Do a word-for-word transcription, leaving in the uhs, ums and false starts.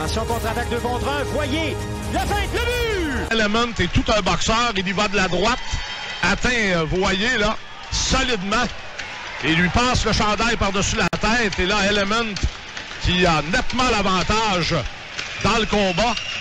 Attention, contre-attaque deux contre un. Voyez, la feinte, le but! Element est tout un boxeur. Il y va de la droite. Atteint, Voyer, là, solidement. Et lui passe le chandail par-dessus la tête. Et là, Element qui a nettement l'avantage dans le combat.